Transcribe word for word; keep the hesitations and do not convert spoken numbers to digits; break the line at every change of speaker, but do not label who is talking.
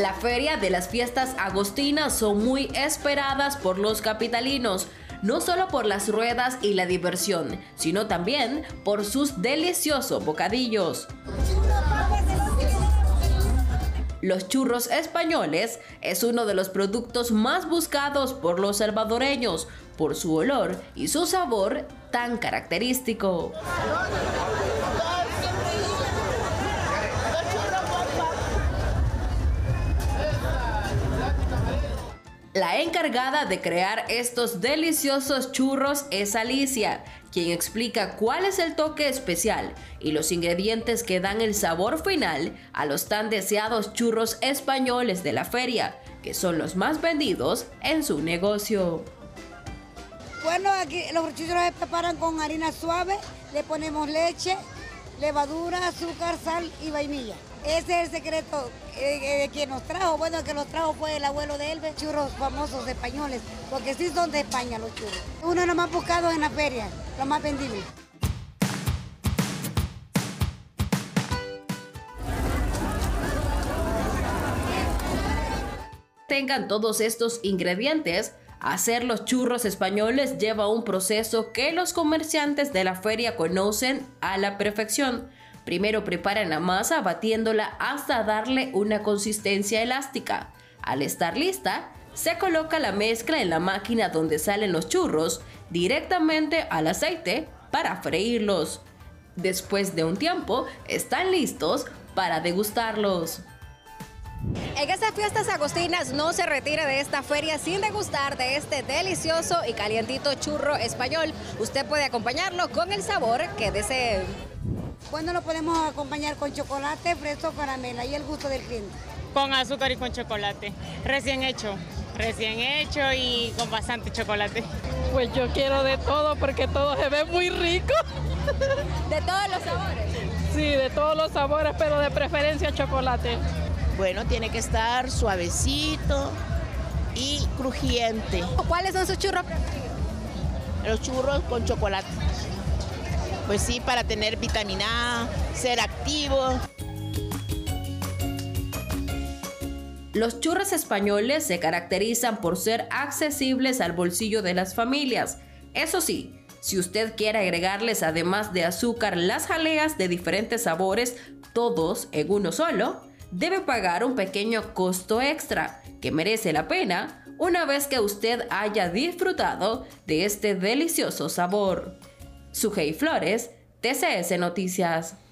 La feria de las fiestas agostinas son muy esperadas por los capitalinos, no solo por las ruedas y la diversión, sino también por sus deliciosos bocadillos. Los churros españoles es uno de los productos más buscados por los salvadoreños por su olor y su sabor tan característico. La encargada de crear estos deliciosos churros es Alicia, quien explica cuál es el toque especial y los ingredientes que dan el sabor final a los tan deseados churros españoles de la feria, que son los más vendidos en su negocio.
Bueno, aquí los churros se preparan con harina suave, le ponemos leche, levadura, azúcar, sal y vainilla. Ese es el secreto eh, eh, que nos trajo. Bueno, el que los trajo fue el abuelo de Elbe, churros famosos españoles, porque sí son de España los churros. Uno de los más buscados en la feria, los más vendibles.
Tengan todos estos ingredientes, hacer los churros españoles lleva un proceso que los comerciantes de la feria conocen a la perfección. Primero preparan la masa batiéndola hasta darle una consistencia elástica. Al estar lista, se coloca la mezcla en la máquina donde salen los churros directamente al aceite para freírlos. Después de un tiempo, están listos para degustarlos.
En estas fiestas agostinas no se retire de esta feria sin degustar de este delicioso y calientito churro español. Usted puede acompañarlo con el sabor que desee.
Bueno, lo podemos acompañar con chocolate, fresco, caramela y el gusto del cliente.
Con azúcar y con chocolate, recién hecho, recién hecho y con bastante chocolate.
Pues yo quiero de todo porque todo se ve muy rico.
¿De todos los sabores?
Sí, de todos los sabores, pero de preferencia chocolate.
Bueno, tiene que estar suavecito y crujiente.
¿Cuáles son sus churros preferidos?
Los churros con chocolate. Pues sí, para tener vitamina A, ser activo.
Los churros españoles se caracterizan por ser accesibles al bolsillo de las familias. Eso sí, si usted quiere agregarles además de azúcar las jaleas de diferentes sabores, todos en uno solo, debe pagar un pequeño costo extra que merece la pena una vez que usted haya disfrutado de este delicioso sabor. Sujei Flores, T C S Noticias.